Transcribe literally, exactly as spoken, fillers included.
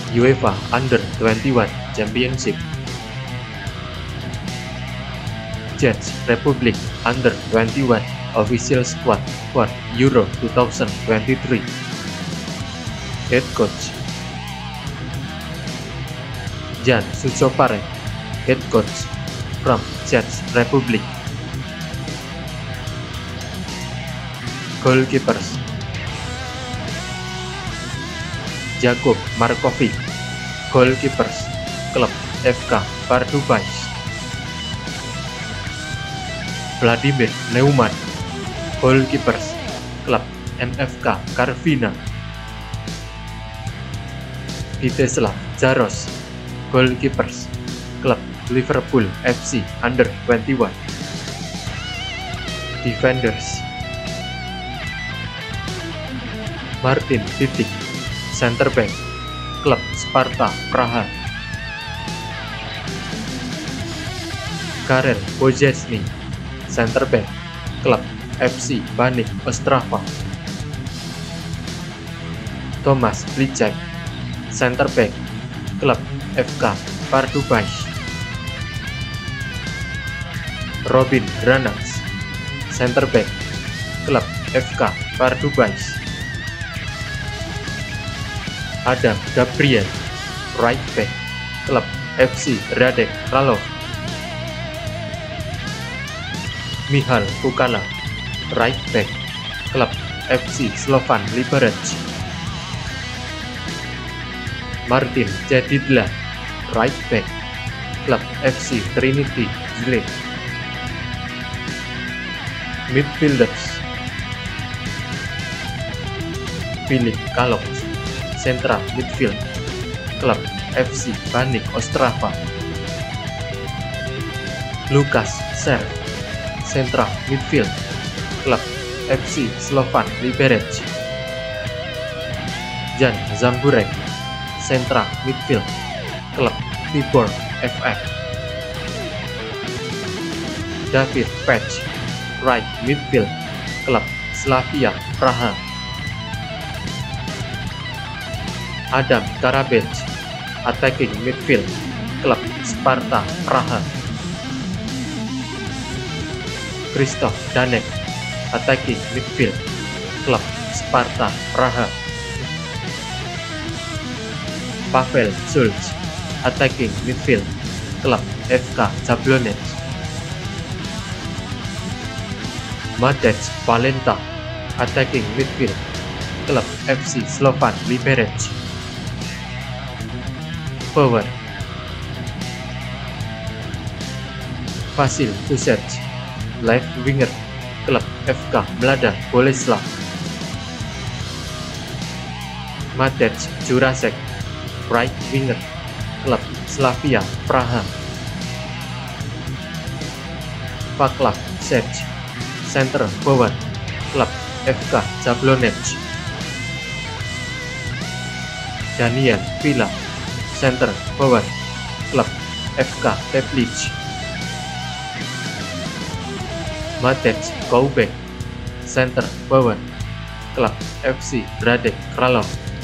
UEFA Under twenty-one Championship, Czech Republic Under twenty-one Official Squad for Euro two thousand twenty-three. Head Coach Jan Suchopare, Head Coach from Czech Republic. Goalkeepers Jakub Markovic, Goalkeepers Klub F K Pardubice. Vladimir Neumann, Goalkeepers Klub M F K Karvina. Vítězslav Jaroš, Goalkeepers Klub Liverpool F C Under twenty-one. Defenders Martin Titik, Center Back Klub Sparta Praha. Karel Boječný, Center Back Klub F C Baník Ostrava. Tomáš Pličák, Center Back Klub F K Pardubice. Robin Hranac, Center Back Klub F K Pardubice. Adam Gabriel, Right Back Klub F C Hradec Králové. Michal Kukala, Right Back Klub F C Slovan Liberec. Martin Jedidla, Right Back Klub F C Trinity Zlín. Midfielders Filip Kalov, Central Midfield Klub F C Baník Ostrava. Lukas Serv, Central Midfield Klub F C Slovan Liberec. Jan Zamburek, Central Midfield Klub Tibor F F. David Patch, Right Midfield Klub Slavia Praha. Adam Karabec, Attacking Midfield Klub Sparta Praha. Christoph Danek, Attacking Midfield Klub Sparta Praha. Pavel Schulz, Attacking Midfield Klub F K Jablonec. Matej Valenta, Attacking Midfield Klub F C Slovan Liberec. Forward Vasil Kušec, Left Winger Klub F K Mlada Boleslav. Matej Jurasek, Right Winger Klub Slavia Praha. Vaclav Serge, Center Forward Klub F K Jablonec. Daniel Villa, Center Forward Klub F K Teplice. Matej Koubek, Center Forward Klub F C Hradec Králové.